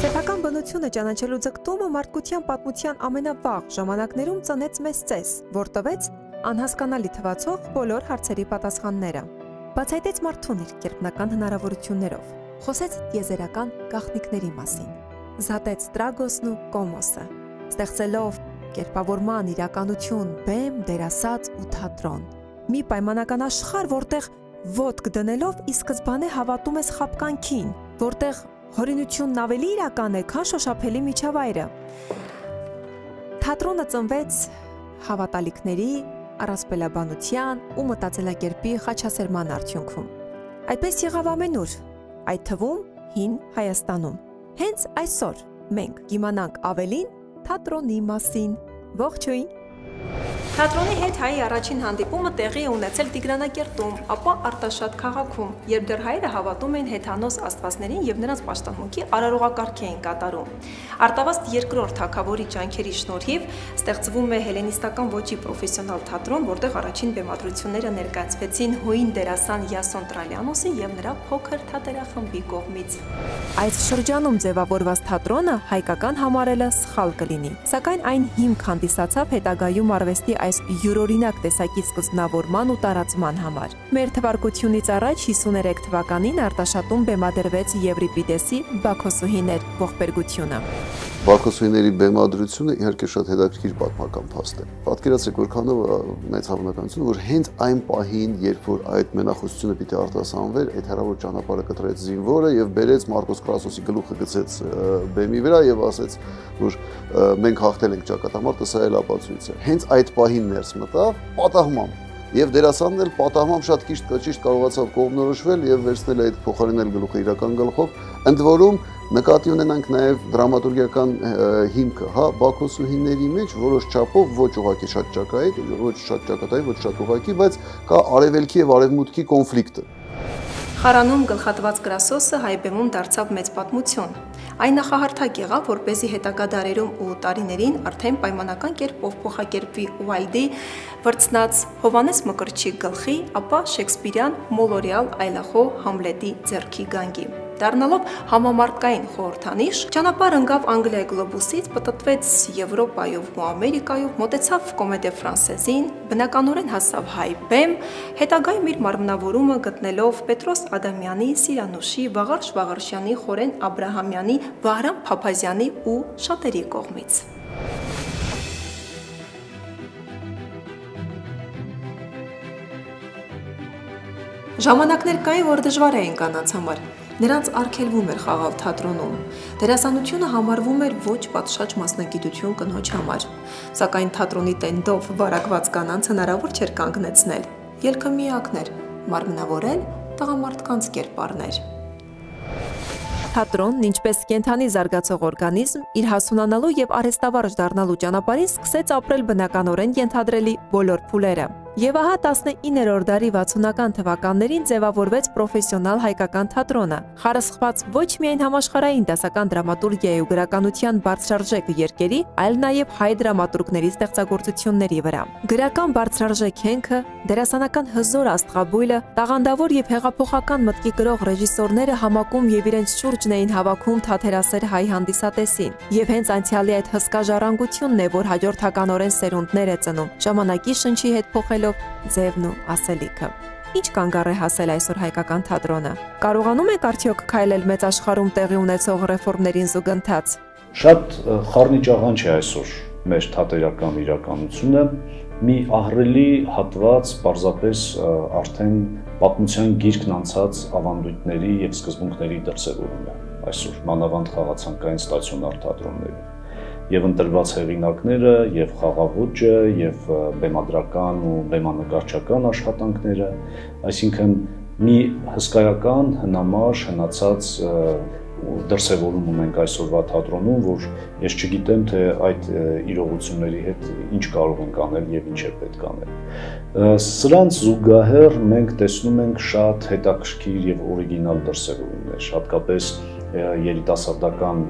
Սեփական բնությունը ճանաչելու ձգտումը մարդկության պատմության ամենավաղ ժամանակներում ծնեց մեծ ծես, որ տվեց անհասկանալի թվացող բոլոր հարցերի պատասխանները։ Բացահայտեց մարդուն իր կերպնական հնարավորություններով, խոսեց տիեզերական գաղտնիքների մասին, զատեց Տրագոսն ու Կոմոսը, ստեղծելով կերպավորման իրականություն, բեմ, դերասած ու թատրոն։ Մի պայմանական աշխարհ, որտեղ ոտք դնելով ի սկզբանե հավատում ես խաբկանքին, որտեղ հորինությունն ավելի իրական է, քան շոշափելի միջավայրը։ Թատրոնը ծնվեց հավատալիքների, առասպելաբանության ու մտածելակերպի խաչասերման արդյունքում։ Այդպես եղավ ամենուր, այդ թվում հին Հայաստանում։ Հենց այսօր մենք կիմանանք ավելին թատրոնի մասին։ Ողջույն։ Թատրոնի հետ հայի առաջին հանդիպումը տեղի է ունեցել Տիգրանակերտում, ապա Արտաշատ քաղաքում, երբ դեռ հայերը հավատում էին հեթանոս աստվածներին եւ նրանց պաշտամունքի արարողակարգ էին կատարում։ Արտավազդ երկրորդ թագավորի ջանքերի շնորհիվ ստեղծվում է հելենիստական ոճի պրոֆեսիոնալ թատրոն, որտեղ առաջին բեմադրությունները ներկայացվեցին հույն դերասան Յասոն Տրալյանոսի եւ նրա փոքր թատերախմբի կողմից։ Այս շրջանում ձևավորված թատրոնը հայկական համարելը սխալ կլինի, սակայն այն հիմք հանդիսացավ հետագայում արվեստի այս յուրօրինակ տեսակի սկզբնավորման ու տարածման համար։ Մեր թվարկությունից առաջ 53 թվականին Արտաշատում բեմադրվեց Եվրիպիդեսի Բաքոսուհիներ ողբերգությունը։ Բաքոսուհիների բեմադրությունը իհարկե շատ հետաքրքիր պատմական փաստ է։ Պատկերացրեք, որքանով մեծ հավանականություն, որ հենց այն պահին, երբ որ այդ մենախոսությունը պիտի արտասանվեր, այդ հեռավոր ճանապարհը կտրեց զինվորը եւ բերեց Մարկոս Կրասոսի գլուխը գցեց բեմի վրա եւ ասեց, որ մենք հաղթել ենք ճակատամարտը, սա էլ ապացույց է։ Հենց այդ պահին ներս մտավ պատահմամբ եւ դերասանն էլ պատահմամբ շատ ճիշտ կարողացավ կողմնորոշվել եւ վերցնել այդ փոխարինել գլուխը իրական գլխով, ընդ որում նկատի ունենանք նաեւ դրամատուրգիական հիմքը, հա, Բաքոսուհիների մեջ որոշ չափով ոչ ուղղակի շատ ճակատային, ոչ շատ ուղղակի, բայց կա արևելքի եւ արևմուտքի կոնֆլիկտը։ Խարանում գլխատված Կրասոսը հայ բեմում դարձավ մեծ պատմություն։ Այն նախահարթակ եղավ, որպեսզի հետագա դարերում ու տարիներին արդեն պայմանական կերպով փոխակերպվի Ուայլդի վրցնած Հովանես Մկրտչի գլխի, ապա Շեքսպիրյան մոլորյալ այլախոհ Համլետի ձեռքի գանգի։ Դառնալով համամարտկային խորհրդանիշ, ճանապարհ ընկավ Անգլիայի գլոբուսից, պտտվեց Եվրոպայով ու Ամերիկայով, մոտեցավ Կոմեդե Ֆրանսեզին, բնականորեն հասավ հայ բեմ, հետագայում իր մարմնավորումը գտնելով Պետրոս Ադամյանի, Սիրանուշի, Վաղարշ Վաղարշյանի, Խորեն Աբրահամյանի, Վահրամ Փափազյանի ու շատերի կողմից։ Ժամանակներ կային, որ դժվար էին կանանց համար։ Նրանց արգելվում էր խաղալ թատրոնում։ Դերասանությունը համարվում էր ոչ պատշաճ մասնագիտություն կնոջ համար, սակայն թատրոնի տենդով վարակված կանանց հնարավոր չէր կանգնեցնել։ Ելքը միակն էր՝ մարմնավորել տղամարդկանց կերպարներ։ Թատրոնն, ինչպես կենդանի զարգացող օրգանիզմ, իր հասունանալու եւ արհեստավարժ դառնալու ճանապարհին սկսեց ապրել բնականորեն ենթադրելի բոլոր փուլերը։ Եվ ահա 19-րդ դարի 60-ական թվականներին ձևավորվեց պրոֆեսիոնալ հայկական թատրոնը, խարսխված ոչ միայն համաշխարհային դասական դրամատուրգիայի ու գրականության բարձրարժեք երկերի, այլ նաև հայ դրամատուրգների ստեղծագործությունների վրա։ Գրական բարձրարժեք հենքը, դերասանական հզոր աստղաբույլը, տաղանդավոր եւ հեղափոխական մտքի կրող ռեժիսորները համակում եւ իրենց շուրջն էին հավաքում թատերասեր հայ հանդիսատեսին։ Եվ հենց անցյալի այդ հսկա ժառանգությունն է, որ հաջորդականորեն սերունդներ է ծնում, ժամանակի շնչի հետ փոխելով ձևն ու ասելիքը։ Ինչ կանգառ է հասել այսօր հայկական թատրոնը։ Կարողանում եք արդյոք քայլել մեծ աշխարհում տեղի ունեցող ռեֆորմներին զուգընթաց։ Շատ խառնիճ աղանջ է այսօր մեր թատերական իրականությունը, մի ահռելի հատված պարզապես արդեն պատմության գիրկն անցած ավանդույթների եւ սկզբունքների դրսևորումն է այսօր մանավանդ խաղացանկային ստացիոնար թատրոններում։ Եվ ընտրված հեղինակները, եւ խաղաոճը, եւ բեմադրական ու բեմանկարչական աշխատանքները, այսինքն մի հսկայական, հնամաշ, հնացած դրսևորում ունենք այսօրվա թատրոնում, որ ես չգիտեմ, թե այդ իրողությունների հետ ինչ կարող ենք անել եւ ինչ է պետք անել։ Սրանց զուգահեռ մենք տեսնում ենք շատ հետաքրքիր եւ օրիգինալ դրսևորումներ, հատկապես երիտասարդական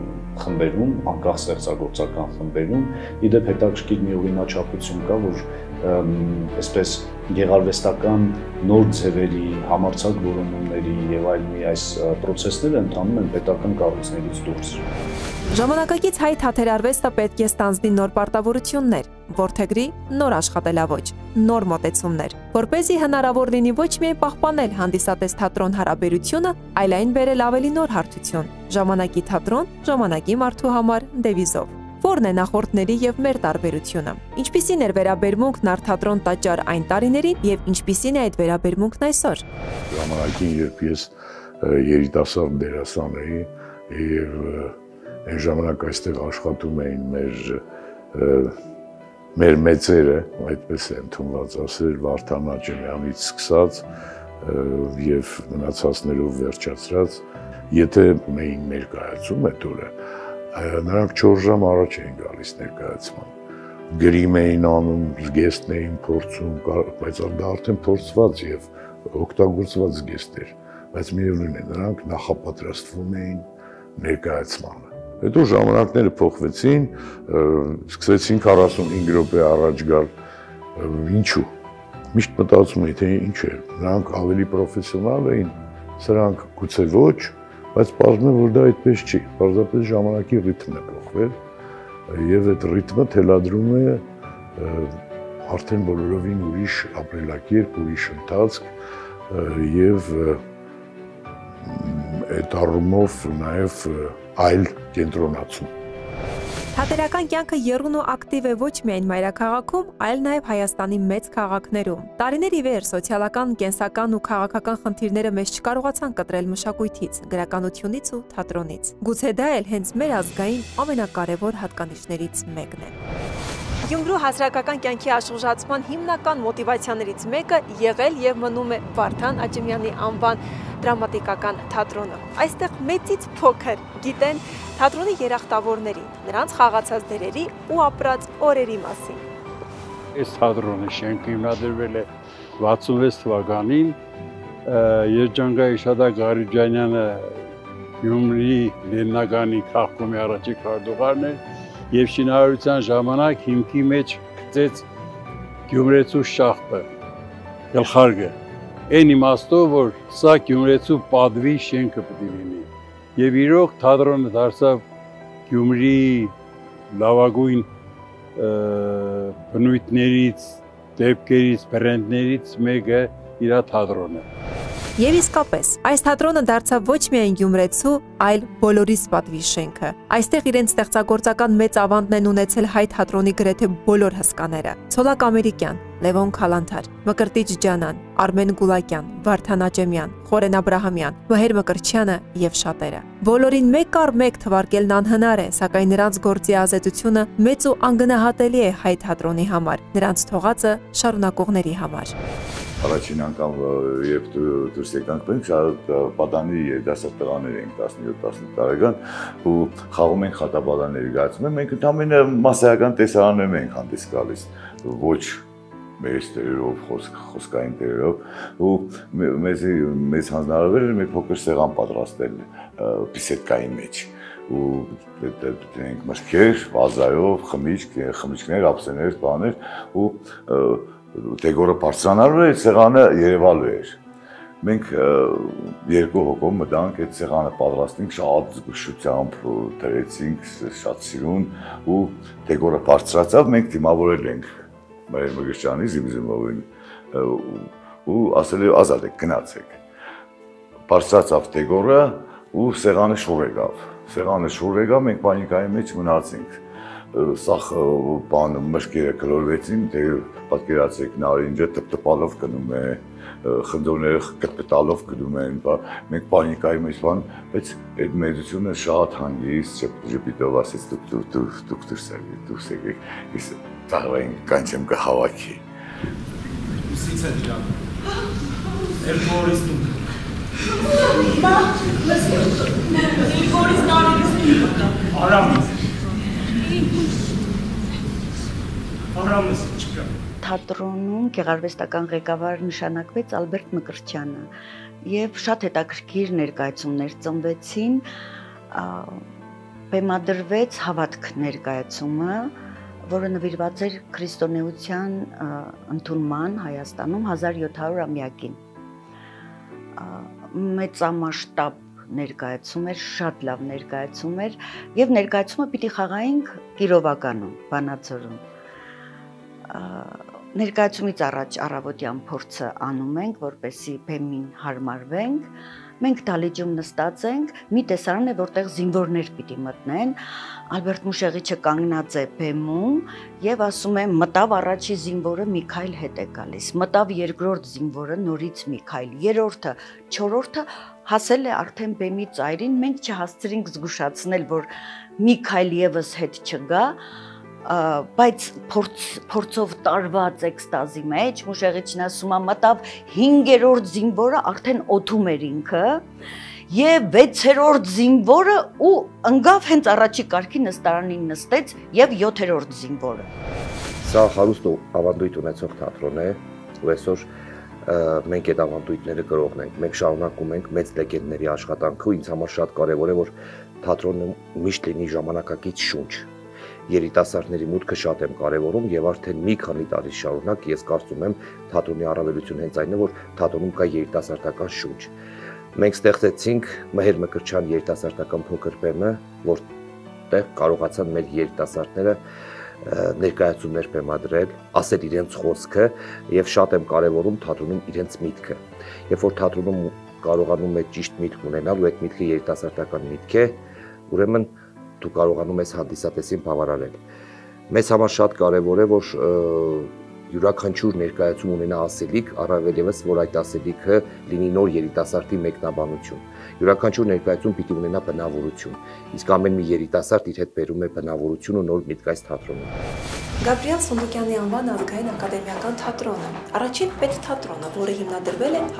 խմբերում, անկախ ստեղծագործական խմբերում, իդեպ հետաքրքիր մի օրինաչափություն կա, որ այսպես գեղարվեստական նոր ձևերի, համարձակ որոնումների եւ այլնի այս process-ները ընթանում են պետական կառույցներից դուրս։ Ժամանակակից հայ թատերարվեստը պետք է ստանձնի նոր պարտավորություններ, որդեգրի նոր աշխատելավոճ, նոր մոտեցումներ, որպեսզի հնարավոր լինի ոչ միայն պահպանել հանդիսատես թատրոն հարաբերությունը, այլ այն բերել ավելի նոր հարթություն։ Ժամանակի թատրոն, ժամանակի մարդու համար դեվիզով։ Որն է նախորդների եւ մեր տարբերությունը։ Ինչպիսին էր վերաբերմունքն արտադրոն տաճար այն տարիներին եւ ինչպիսին է այդ վերաբերմունքն այսօր։ Ժամանակին երբ ես երիտասարդ դերասան էի եւ այն ժամանակ այստեղ աշխատում էին մեր մեծերը, այդպես է ընդունված ասել, Վարդան Աջեմյանից սկսած եւ մնացածներով վերջացրած, եթե մենք ներկայացում այդ օրը, նրանք 4 ժամ առաջ էին գալիս ներկայացման։ Գրիմ էին անում, զգեստն էին փորձում, բայց դա արդեն փորձված եւ օգտագործված զգեստ էր, բայց միևնույն է, նրանք նախապատրաստվում էին ներկայացմանը։ Հետո ժամանակները փոխվեցին, սկսեցին 45 րոպե առաջ գալ, ինչու։ Միշտ մտածում էի, թե ինչ է, նրանք ավելի պրոֆեսիոնալ էին, սրանք գուցե ոչ, բայց պարզվում է, որ դա այդպես չի, պարզապես ժամանակի ռիթմն է փոխվել, եւ այդ ռիթմը թելադրում է արդեն բոլորովին ուրիշ ապրելակերպ, ուրիշ ընթացք եւ այդ առումով նաեւ այլ կենտրոնացում։ Թատերական կյանքը եռուն ու ակտիվ է ոչ միայն մայրաքաղաքում, այլ նաև Հայաստանի մեծ քաղաքներում։ Տարիներ ի վեր սոցիալական, կենսական ու քաղաքական խնդիրները մեզ չկարողացան կտրել մշակույթից, գրականությունից ու թատրոնից։ Գուցե դա էլ հենց մեր ազգային ամենակարևոր հատկանիշներից մեկն է։ Գյումրու հասարակական կյանքի աշխուժացման հիմնական մոտիվացիաներից մեկը եղել եւ մնում է Վարդան Աջեմյանի անվան դրամատիկական թատրոնը։ Այստեղ մեծից փոքր գիտեն թատրոնի երախտավորների, նրանց խաղացած դերերի ու ապրած օրերի մասին։ Այս թատրոնի շենքը հիմնադրվել է 66 թվականին, Երջանկայի Շադակ Ղարիջանյանը Գյումրի Լեննագանի քաղաքոմի առաջի քարտուղարն էր եւ շինարարության ժամանակ հիմքի մեջ գծեց Գյումրեցու շախտը, գլխարկը։ Այն իմաստով, որ սա Գյումրեցու պատվի շենքը պետք է լինի։ Եվ իրոք թատրոնը դարձավ Գյումրի լավագույն բնույթներից, դեպքերից, բրենդներից մեկը իր թատրոնը։ Եվ իսկապես, այս թատրոնը դարձավ ոչ միայն գյումրեցու, այլ բոլորիս պատվի շենքը։ Այստեղ իրենց ստեղծագործական մեծ ավանդն են ունեցել հայ թատրոնի գրեթե բոլոր հսկաները։ Ցոլակ Ամերիկյան, Լևոն Քալանթար, Մկրտիչ Ջանան, Արմեն Գուլակյան, Վարդան Աջեմյան, Խորեն Աբրահամյան, Մհեր Մկրտչյանը եւ շատերը։ Բոլորին մեկ առ մեկ թվարկելն անհնար է, սակայն նրանց գործի ազդեցությունը մեծ ու անգնահատելի է հայ թատրոնի համար, նրանց թողածը շարունակողների համար։ Առաջին անգամ երբ դուրս եկանք մենք շատ պատանի երիտասարդ տղաներ էինք 17-18 տարեկան ու խաղում ենք խատաբալաների գացում մենք ընդամենը մասսայական տեսարաններում ենք հանդես գալիս ոչ մեր ստերերով խոսքային տերերով ու մեզ հանձնարարվել էր մեր փոքր սեղան պատրաստել բիսեդկայի մեջ ու դենք մրգեր, վազայով, խմիչքներ, ափսեներ, բաներ ու Տեգորը բարձրանալու էր, սեղանը երևալու էր։ Մենք երկու հոգով մտանք այդ սեղանը պատրաստենք, շատ զգուշությամբ դրեցինք, շատ սիրուն ու Տեգորը բարձրացավ, մենք դիմավորել ենք Մհեր Մկրտչյանի Զիմզիմովին ու ասել է ազատ եք, գնացեք։ Բարձրացավ Տեգորը ու սեղանը շուռ եկավ։ Սեղանը շուռ եկավ, մենք պանիկայի մեջ մնացինք։ Սախ բան մշկերը գլորվեցին, թե պատկերացեք նարինջը տպտպալով գնում է, խնդորները կտպտալով գնում են, մենք պանիկայի մեջ բան, բայց այդ մեծությունը շատ հանգիստ ժպիտով ասեց դուք դուրս եկեք, ես ծաղրային կանչեմ կհավաքի։ Ուսից է դրան, Էրգորիս դուք։ Մա, Էրգորիս նարինս Արամից։ Թատրոնում գեղարվեստական ղեկավար նշանակվեց Ալբերտ Մկրտչյանը եւ շատ հետաքրքիր ներկայացումներ ծնվեցին, բեմադրվեց հավատք ներկայացումը, որը նվիրված էր քրիստոնեության ընդունման Հայաստանում 1700-ամյակին։ Մեծամասշտաբ ներկայացում էր, շատ լավ ներկայացում էր եւ ներկայացումը պիտի խաղայինք Կիրովականում, Վանաձորում։ Ներկայացումից առաջ առավոտյան փորձը անում ենք, որպեսզի բեմին հարմարվենք։ Մենք դալիճում նստած ենք, մի տեսարան է, որտեղ զինվորներ պիտի մտնեն։ Ալբերտ Մուշեղիչը կանգնած է բեմում եւ ասում է՝ մտավ առաջի զինվորը, Միքայել հետ է գալիս։ Մտավ երկրորդ զինվորը, նորից Միքայել, երրորդը, չորրորդը հասել է արդեն բեմի ծայրին, մենք չհասցրինք զգուշացնել, որ Միքայել եւս հետ չգա, բայց փորձով տարված էքստազի մեջ Մուշեղիչն ասում է՝ մտավ 5-րդ զինվորը, արդեն օթում էր ինքը, եւ 6-րդ զինվորը ու ընկավ հենց առաջի կարգի նստարանին նստեց եւ 7-րդ զինվորը։ Սա հարուստ ու ավանդույթ ունեցող թատրոն է, ու այսօր մենք այդ ավանդույթները կրողն ենք։ Մենք շարունակում ենք մեծ լեգենդների աշխատանքը, ու ինձ համար շատ կարեւոր է, որ թատրոնը միշտ լինի ժամանակակից շունչ։ Երիտասարդների մուտքը շատ եմ կարևորում եւ արդեն մի քանի տարի շարունակ ես կարծում եմ թատրոնի առավելությունը հենց այն է, որ թատրոնում կա երիտասարդական շունչ։ Մենք ստեղծեցինք Մհեր Մկրտչյան երիտասարդական փոքր բեմը, որտեղ կարողացան մեր երիտասարդները ներկայացումներ բեմադրել, ասել իրենց խոսքը եւ շատ եմ կարևորում թատրոնում իրենց միտքը։ Երբ որ թատրոնում կարողանում է ճիշտ միտք ունենալ ու այդ միտքը երիտասարդական միտք է, ուրեմն դու կարողանում ես հանդիսատեսին բավարարել։ Մեզ համար շատ կարևոր է, որ յուրաքանչյուր ներկայացում ունենա ասելիք, առավել ևս որ այդ ասելիքը լինի նոր երիտասարդի մեկնաբանություն։ Յուրաքանչյուր ներկայացում պիտի ունենա բնավորություն, իսկ ամեն մի երիտասարդ իր հետ բերում է բնավորություն ու նոր միտք այս թատրոնում։ Գաբրիել Սունդուկյանի անվան ազգային ակադեմիական թատրոնը, առաջին պետթատրոնը, որը հիմնադրվել է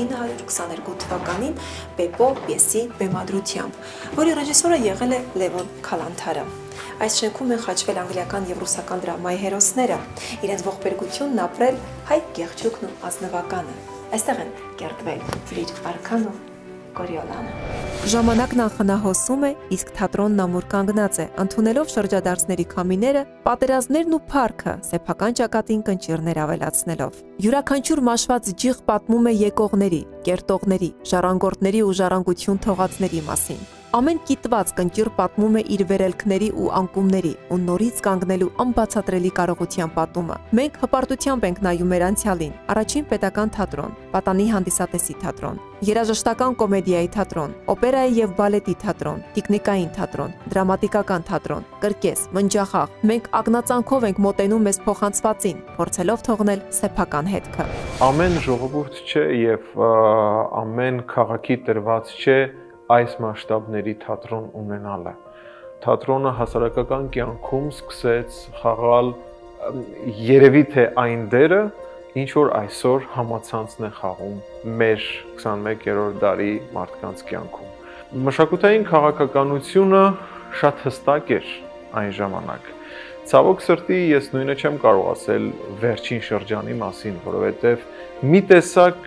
1922 թվականին Պեպո պիեսի բեմադրությամբ, որի ռեժիսորը եղել է Լևոն Քալանթարը։ Այս շենքում են խաչվել անգլիական եւ ռուսական դրամայի հերոսները, իրենց ողբերգությունն ապրել Հայ Գեղչուկն ու Ազնվականը։ Այստեղ են կերտվել Ֆրիր Արքան ու Կորիոլանը։ Ժամանակն անխնահոսում է, իսկ թատրոնն ամուր կանգնած է, ընդունելով շրջադարձների քամիները, պատերազմներն ու փառքը, սեփական ճակատին կնճիռներ ավելացնելով։ Յուրաքանչյուր մաշված ջիղ պատմում է եկողների, կերտողների, ժառանգորդների ու ժառանգություն թողածների մասին։ Ամեն կիտված կնճիռ պատմում է իր վերելքների ու անկումների ու նորից կանգնելու անբացատրելի կարողության պատումը։ Մենք հպարտությամբ ենք նայում մեր անցյալին, առաջին պետական թատրոն, պատանի հանդիսատեսի թատրոն, երաժշտական կոմեդիայի թատրոն, օպերայի եւ բալետի թատրոն, տիկնիկային թատրոն, դրամատիկական թատրոն, կրկես, մնջախաղ։ Մենք ակնածանքով ենք մոտենում մեզ փոխանցվածին, փորձելով թողնել սեփական հետքը։ Ամեն ժողովուրդ չէ եւ ամեն քաղաքի տրված չէ այս մասշտաբների թատրոն ունենալը։ Թատրոնը հասարակական կյանքում սկսեց խաղալ երևի թե այն դերը, ինչ որ այսօր համացանցն է խաղում մեր 21-րդ դարի մարդկանց կյանքում։ Մշակութային քաղաքականությունը շատ հստակ էր այն ժամանակ։ Ցավոք սրտի ես նույնը չեմ կարող ասել վերջին շրջանի մասին, որովհետև մի տեսակ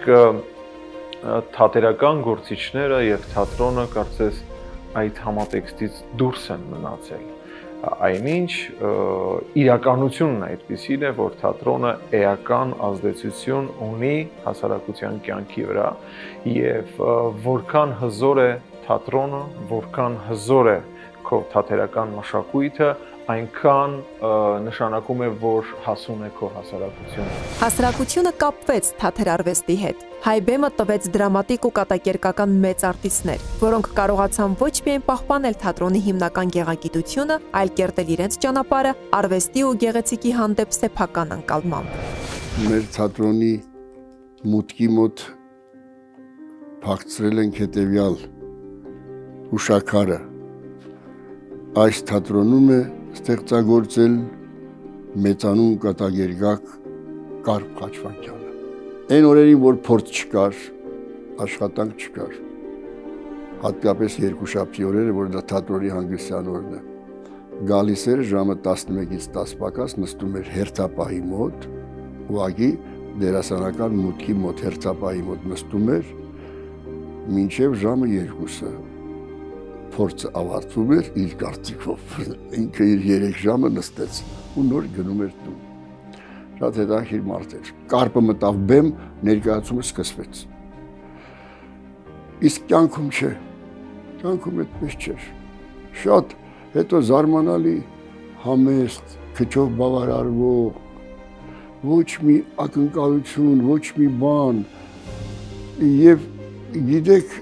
թատերական գործիչները եւ թատրոնը կարծես այդ համատեքստից դուրս են մնացել։ Այնինչ իրականությունն այդպիսին է, որ թատրոնը էական ազդեցություն ունի հասարակության կյանքի վրա եւ որքան հզոր է թատրոնը, որքան հզոր է քո թատերական մշակույթը, այնքան նշանակում է, որ հասուն է քո հասարակությունը։ Հասարակությունը կապվեց թատերարվեստի հետ։ Հայ բեմը տվեց դրամատիկ ու կատակերգական մեծ արտիստներ, որոնք կարողացան ոչ միայն պահպանել թատրոնի հիմնական գեղագիտությունը, այլ կերտել իրենց ճանապարհը արվեստի ու գեղեցիկի հանդեպ սեփական ընկալմամբ։ Մեր թատրոնի մուտքի մոտ փակցրել ենք հետևյալ հուշաքարը։ Այս թատրոնում է ստեղծագործել մեծանուն կատակերգակ Կարպ Խաչվանյանը։ Այն օրերին, որ փորձ չկար, աշխատանք չկար, հատկապես երկուշաբթի օրերը, որ դա թատրոնի հանգստյան օրն է, գալիս էր ժամը 11-ից 10 պակաս, նստում էր հերթապահի մոտ, ուղղակի դերասանական մուտքի մոտ հերթապահի մոտ նստում էր մինչև ժամը 2-ը, փորձը ավարտվում էր իր կարծիքով։ Ինքը իր 3 ժամը նստեց ու նոր գնում էր տուն։ Շատ հետաքրքիր մարդ էր։ Կարպը մտավ բեմ, ներկայացումը սկսվեց։ Իսկ կյանքում չէ։ Կյանքում այդպես չէր։ Շատ հետո զարմանալի համեստ, քչով բավարարվող, ոչ մի ակնկալություն, ոչ մի բան։ Եվ գիտեք,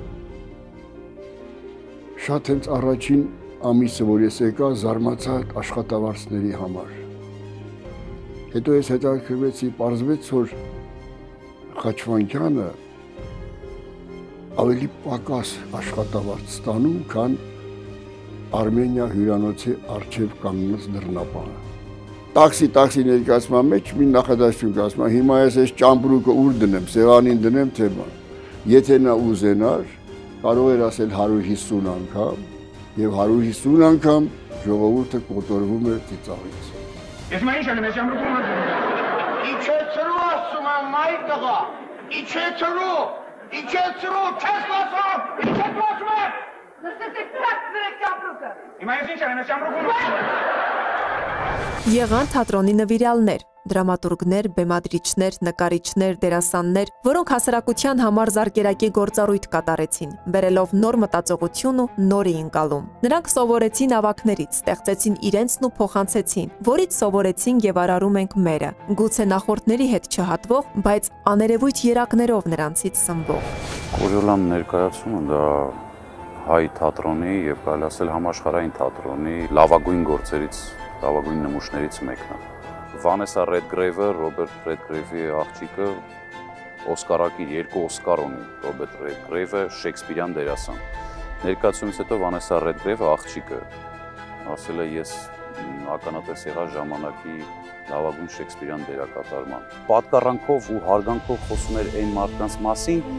շատ հենց առաջին ամիսը, որ ես եկա, զարմացա աշխատավարձների համար։ Հետո ես հետաքրքրվեցի, պարզվեց, որ Խաչվանյանը ավելի պակաս աշխատավարձ ստանում, քան Արմենիա հյուրանոցի առջև կանգնած դռնապահը։ Տաքսի ներկայացման մեջ մի նախադասություն կասում, հիմա ես այս ճամպրուկը ուր դնեմ, սեղանին դնեմ, թե բան։ Եթե նա ուզենար, կարող էր ասել 150 անգամ, եւ 150 անգամ ժողովուրդը կոտորվում էր ծիծաղից։ Ես մա ինչ անեմ, ես ճամպրուկում եմ։ Իջեցրու ասում եմ, մայ տղա, իջեցրու, չես լսում, իջեցրու ասում եմ։ Նստեցեք տակ դրեք ճամպրուկը։ Հիմա ես ինչ անեմ, ես ճամպրուկում եմ։ Եղան թատրոնի նվիրալներ, դրամատուրգներ, բեմադրիչներ, նկարիչներ, դերասաններ, որոնք հասարակության համար զարկերակի գործառույթ կատարեցին, բերելով նոր մտածողություն ու նոր ընկալում։ Նրանք սովորեցին ավագներից, ստեղծեցին իրենցն ու փոխանցեցին, որից սովորեցին եւ արարում ենք մերը։ Գուցե նախորդների հետ չհատվող, բայց աներևույթ երակներով նրանցից սնվող։ Կորյոլան ներկայացումը դա հայ թատրոնի եւ կարելի ասել համաշխարհային թատրոնի լավագույն գործերից, լավագույն նմուշներից մեկն է։ Վանեսա Ռեդգրեյվը, Ռոբերտ Ռեդգրեյվի աղջիկը Օսկարակիր 2 Օսկար ունի, Ռոբերտ Ռեդգրեյվը Շեքսպիրյան դերասան։ Ներկայացումից հետո Վանեսա Ռեդգրեյվը աղջիկը ասել է ես ականատես եղա ժամանակի լավագույն Շեքսպիրյան դերակատարման։ Պատկառանքով ու հարգանքով խոսում էր այն մարդկանց մասին,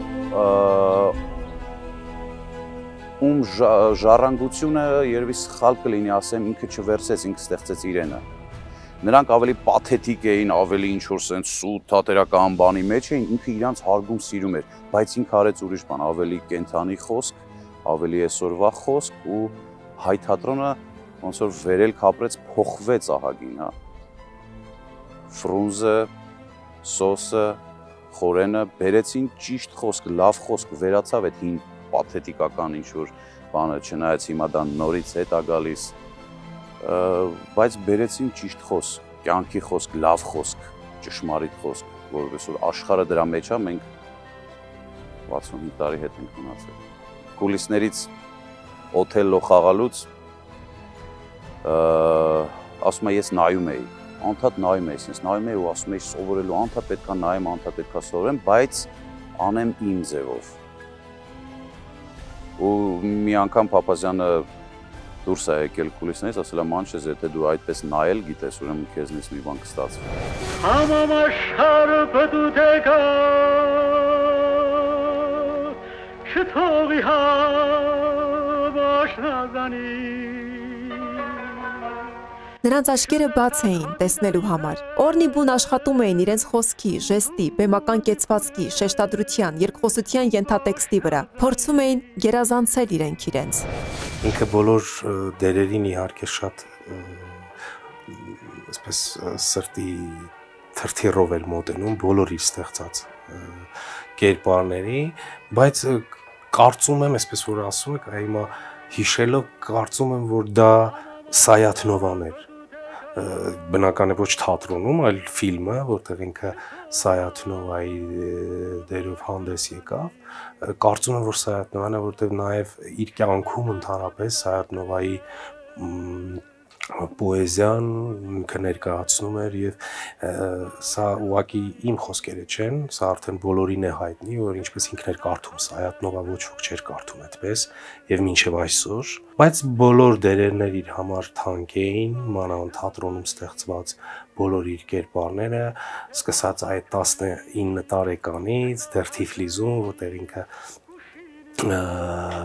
ում ժառանգությունը երևի սխալ կլինի ասեմ, ինքը չվերցեց, ինքը ստեղծեց իրենը։ Նրանք ավելի պաթետիկ էին, ավելի ինչ-որ սենց սուտ թատերական բանի մեջ էին, ինքը իրանց հարգում սիրում էր, բայց ինքը արեց ուրիշ բան, ավելի կենթանի խոսք, ավելի այսօրվա խոսք ու հայ թատրոնը ոնց որ վերել քապրեց, փոխվեց ահագին, հա։ Ֆրունզը, Սոսը, Խորենը բերեցին ճիշտ խոսք, լավ խոսք, վերացավ այդ հին պաթետիկական ինչ-որ բանը, չնայած հիմա դա նորից հետ է գալիս, բայց բերեցին ճիշտ խոսք, կյանքի խոսք, լավ խոսք, ճշմարիտ խոսք, որովհետեւ որ աշխարհը դրա մեջ է, մենք 65 տարի հետ ենք մնացել։ Կուլիսներից Օթելլո խաղալուց ասում եմ ես նայում էի, անդադ նայում էի, sense նայում էի ու ասում էի սովորելու, անդադ պետքա նայեմ, անդադ պետքա սովորեմ, բայց անեմ իմ ձևով։ Ու մի անգամ Փափազյանը դուրս է եկել կուլիսներից, ասել է մանչես, եթե դու այդպես նայել գիտես, ուրեմն քեզնից մի բան կստացվի։ Համամաշարը բդուտեկա չթողի հավաշնազանի։ Նրանց աչքերը բաց էին տեսնելու համար։ Օրնի բուն աշխատում էին իրենց խոսքի, ժեստի, բեմական կեցվածքի, շեշտադրության, երկխոսության ենթատեքստի վրա։ Փորձում էին գերազանցել իրենց։ Ինքը բոլոր դերերին իհարկե շատ այսպես սրտի թրթիռով էր մոտենում բոլոր իր ստեղծած կերպարների, բայց կարծում եմ, այսպես որ ասում եք, հիմա հիշելով կարծում եմ, որ դա Սայաթնովան էր, բնական է ոչ թատրոնում, այլ ֆիլմը, որտեղ ինքը Սայաթնովայի դերով հանդես եկավ, կարծում եմ, որ Սայաթնովան է, որտեղ նաև իր կյանքում ընդհանրապես Սայաթնովայի պոեզիան ինքը ներկայացնում էր եւ սա ուղղակի իմ խոսքերը չեն, սա արդեն բոլորին է հայտնի, որ ինչպես ինքն էր կարդում Սայաթնովա ոչ ոք չէր կարդում այդպես եւ մինչեւ այսօր, բայց բոլոր դերերն իր համար թանկ էին, մանավանդ թատրոնում ստեղծված բոլոր իր կերպարները, սկսած այդ 19 տարեկանից դեռ Թիֆլիսում, որտեղ ինքը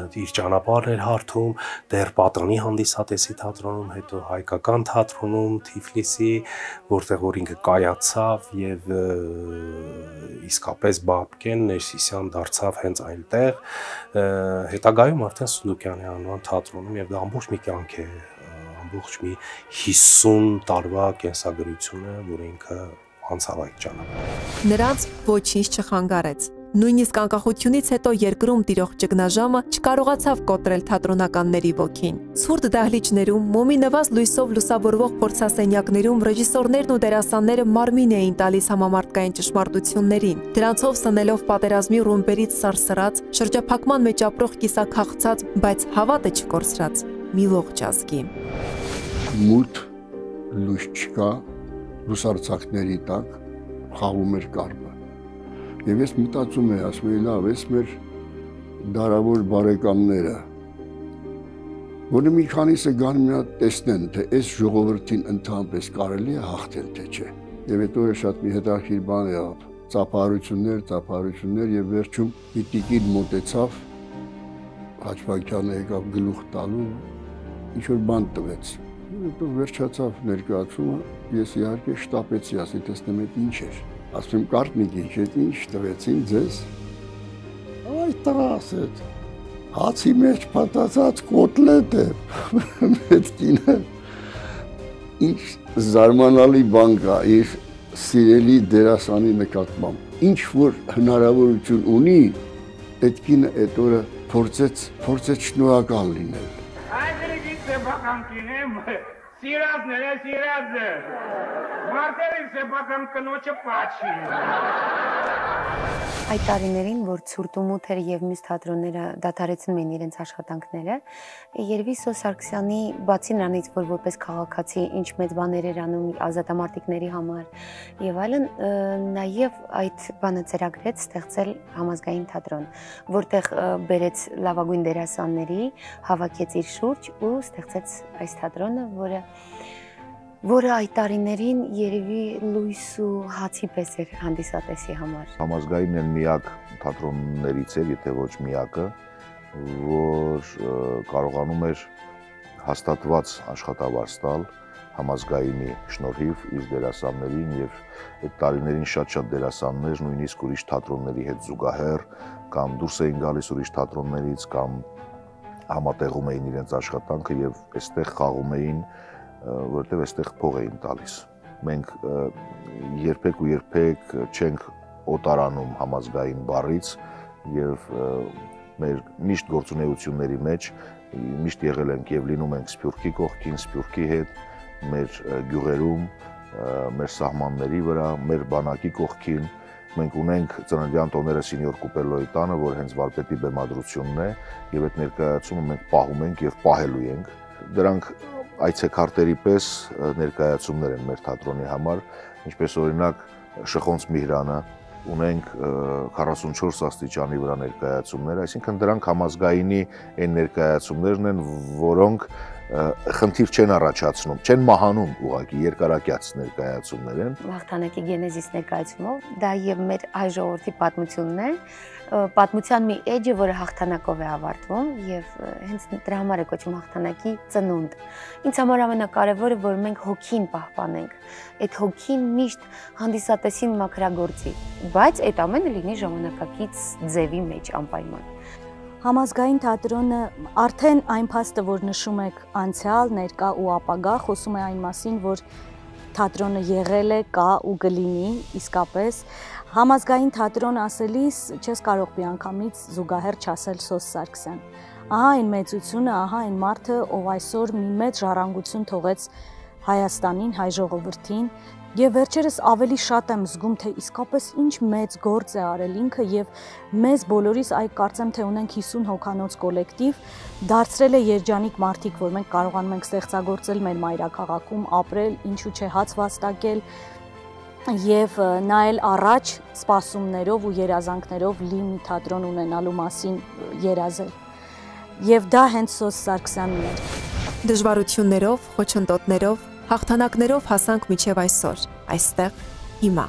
իր ճանապարհն էր հարթում, դեռ Պատանի հանդիսատեսի թատրոնում, հետո Հայկական թատրոնում, Թիֆլիսի, որտեղ որ ինքը կայացավ եւ իսկապես Բաբկեն Ներսիսյան դարձավ հենց այնտեղ, հետագայում արդեն Սունդուկյանի անվան թատրոնում եւ դա ամբողջ մի կյանք է, ամբողջ մի 50 տարվա կենսագրություն է, որ ինքը անցավ այդ ճանապարհը։ Նրանց ոչինչ չխանգարեց։ Նույնիսկ անկախությունից հետո երկրում տիրող ճգնաժամը չկարողացավ կոտրել թատրոնականների ոգին։ Ցուրտ դահլիճներում, մոմի նվազ լույսով լուսավորվող փորձասենյակներում ռեժիսորներն ու դերասանները մարմին էին տալիս համամարտկային ճշմարտություններին, դրանցով սնելով պատերազմի ռումբերից սարսռած, շրջափակման մեջ ապրող կիսաքաղցած, բայց հավատը չկորցրած մի ողջ ազգի։ Մութ լույս չկա, լուսարձակների տակ խաղում էր կարմը։ Եվ ես մտածում եմ, ասում եմ, լավ, ես մեր դարավոր բարեկամները, որը մի քանիսը գան մի հատ տեսնեն, թե այս ժողովրդին ընդհանրապես կարելի է հաղթել, թե չէ։ Եվ այդ օրը շատ մի հետաքրքիր բան եղավ, ծափահարություններ եւ վերջում մի տիկին մոտեցավ, Խաչվանյանը եկավ գլուխ տալու, ինչ որ բան տվեց։ Հետո վերջացավ ներկայացումը, ես իհարկե շտապեցի, ասի տեսնեմ այդ ինչ էր։ Ասում եմ կարտնիկի, ինչ տվեցին ձեզ։ Այդ տղա ասեց, հացի մեջ պատածած կոտլետ է։ Այդ կինը ինչ զարմանալի բան կա իր սիրելի դերասանի նկատմամբ։ Ինչ որ հնարավորություն ունի, այդ կինը այդ օրը փորձեց շնորհակալ լինել։ Սիրածն է, մարդերին սեբական կնոջը պաչի։ Այդ տարիներին, որ ցուրտ ու մութ էր եւ մյուս թատրոնները դադարեցնում էին իրենց աշխատանքները, երևի Սո Սարգսյանի բացի նրանից, որ որպես քաղաքացի ինչ մեծ բաներ էր անում ազատամարտիկների համար եւ այլն, նաեւ այդ բանը ծրագրեց ստեղծել համազգային թատրոն, որտեղ բերեց լավագույն դերասանների, հավաքեց իր շուրջ ու ստեղծեց այս թատրոնը, որը այդ տարիներին երևի լույս ու հացի պես էր հանդիսատեսի համար։ Համազգայինն են միակ թատրոններից էր, եթե ոչ միակը, որ կարողանում էր հաստատված աշխատավարձ տալ համազգայինի շնորհիվ իր դերասաններին եւ այդ տարիներին շատ դերասաններ նույնիսկ ուրիշ թատրոնների հետ զուգահեռ կամ դուրս էին գալիս ուրիշ թատրոններից կամ համատեղում էին իրենց աշխատանքը եւ այստեղ խաղում էին, որտեղ այստեղ փող էին տալիս։ Մենք երբեք ու երբեք չենք օտարանում համազգային բառից եւ մեր միշտ գործունեությունների մեջ միշտ եղել ենք եւ լինում ենք Սփյուռքի կողքին, Սփյուռքի հետ, մեր գյուղերում, մեր սահմանների վրա, մեր բանակի կողքին։ Մենք ունենք ծննդյան տոները Սինյոր Կուպելոյի տանը, որ հենց վարպետի բեմադրությունն է եւ այդ ներկայացումը մենք պահում ենք եւ պահելու ենք։ Դրանք այցեքարտերի պես ներկայացումներ են մեր թատրոնի համար, ինչպես օրինակ Շխոնց Միհրանը, ունենք 44 աստիճանի վրա ներկայացումներ, այսինքն դրանք համազգայինի այն ներկայացումներն են, որոնք խնդիր չեն առաջացնում, չեն մահանում ուղղակի երկարակյաց ներկայացումներ են։ Վախթանակի գենեզիս ներկայացումով դա եւ մեր հայ ժողովրդի պատմությունն է, պատմության մի էջը, որը հաղթանակով է ավարտվում եւ հենց դրա համար է կոչվում հաղթանակի ծնունդ։ Ինձ համար ամենակարևորը, որ մենք հոգին պահպանենք, այդ հոգին միշտ հանդիսատեսին մաքրագործի, բայց այդ ամենը լինի ժամանակակից ձևի մեջ անպայման։ Համազգային թատրոնը արդեն այն փաստը, որ նշում եք անցյալ, ներկա ու ապագա, խոսում է այն մասին, որ թատրոնը եղել է, կա ու կլինի իսկապես։ Համազգային թատրոն ասելիս չես կարող միանգամից զուգահեռ չասել Սոս Սարգսյան։ Ահա այն մեծությունը, ահա այն մարդը, ով այսօր մի մեծ ժառանգություն թողեց Հայաստանին, հայ ժողովրդին, եւ վերջերս ավելի շատ եմ զգում, թե իսկապես ինչ մեծ գործ է արել ինքը եւ մեզ բոլորիս այ կարծեմ թե ունենք 50 հոգանոց կոլեկտիվ, դարձրել է երջանիկ մարդիկ, որ մենք կարողանում ենք ստեղծագործել մեր մայրաքաղաքում, ապրել, ինչու՞ չէ հաց վաստակել եւ նայել առաջ սպասումներով ու երազանքներով լի մի թատրոն ունենալու մասին երազել։ Եվ դա հենց Սոս Սարգսյանն էր։ Դժվարություններով, խոչընդոտներով, հաղթանակներով հասանք մինչև այսօր, այստեղ, հիմա։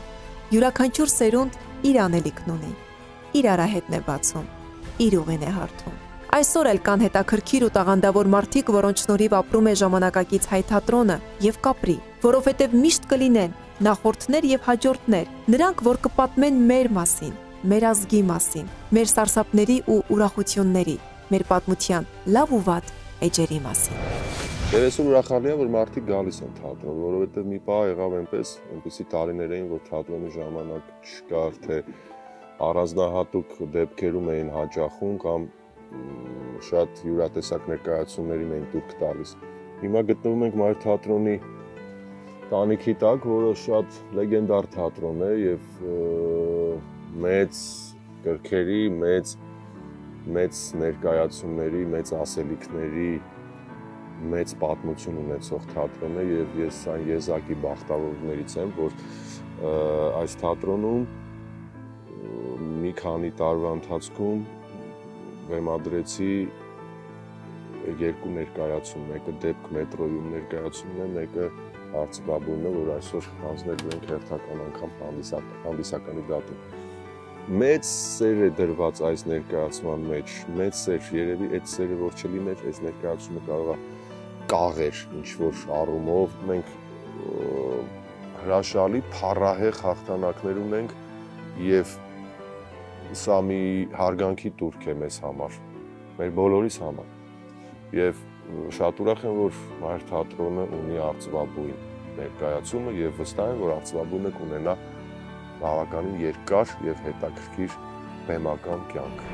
Յուրաքանչյուր սերունդ իր անելիքն ունի, իր արահետն է բացում, իր ուղին է հարթում։ Այսօր էլ կան հետաքրքիր ու տաղանդավոր մարդիկ, որոնց շնորհիվ ապրում է ժամանակակից հայ թատրոնը եւ կապրի, որովհետեւ միշտ կլինեն նախորդներ եւ հաջորդներ, նրանք, որ կպատմեն մեր մասին, մեր ազգի մասին, մեր սարսափների ու ուրախությունների, մեր պատմության լավ ու վատ էջերի մասին։ Եվ այսօր ուրախալի է, որ մարդիկ գալիս են թատրոն, որովհետեւ մի պահ եղավ այնպեսի տարիներ էին, որ թատրոնի ժամանակ չկար, թե առանձնահատուկ դեպքերում էին հաճախում կամ շատ յուրատեսակ ներկայացումներին էին տուրք տալիս։ Հիմա գտնվում ենք Մայր թատրոնի տանիքի տակ, որը շատ լեգենդար թատրոն է եւ մեծ գրքերի, մեծ ներկայացումների, մեծ ասելիքների, մեծ պատմություն ունեցող թատրոն է եւ ես այն եզակի բախտավորներից եմ, որ այս թատրոնում մի քանի տարվա ընթացքում բեմադրեցի երկու ներկայացում, մեկը դեպք մետրոյում ներկայացումն է, մեկը Արծվաբույնը, որ այսօր հանձնելու ենք հերթական անգամ հանդիսականի դատում։ Մեծ սեր է դրված այս ներկայացման մեջ, մեծ սեր, երևի այդ սերը որ չլիներ, այս ներկայացումը կարող է կաղեր ինչ-որ առումով, մենք հրաշալի փառահեղ հաղթանակներ ունենք եւ սա մի հարգանքի տուրք է մեզ համար, մեր բոլորիս համար եւ շատ ուրախ եմ, որ Մայր թատրոնը ունի Արծվաբույն ներկայացումը եւ վստահ եմ, որ Արծվաբույնը կունենա բավականին երկար եւ հետաքրքիր բեմական կյանք։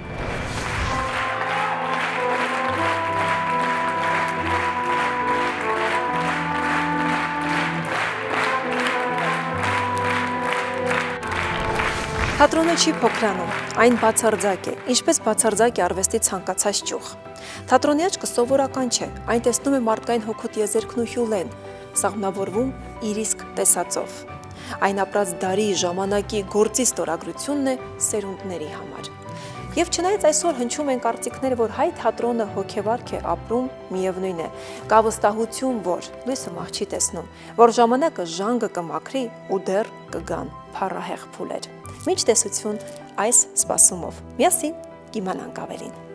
Թատրոնը չի փոքրանում, այն բացարձակ է, ինչպես բացարձակ է արվեստի ցանկացած ճյուղ։ Թատրոնի աչքը սովորական չէ, այն տեսնում է մարդկային հոգուտ եզերքն ու հյուլեն, սաղմնավորվում իր իսկ տեսածով։ Այն ապրած դարի, ժամանակի, գործի ստորագրությունն է սերունդների համար։ Եվ չնայած այսօր հնչում են կարծիքներ, որ հայ թատրոնը հոգեվարք է ապրում, միևնույն է, կա վստահություն, որ լույսը մահ չի տեսնում, որ ժամանակը ժանգը կմաքրի ու դեռ կգան փառահեղ փուլեր։ Մինչ տեսություն այս սպասումով։ Միասին կիմանանք ավելին։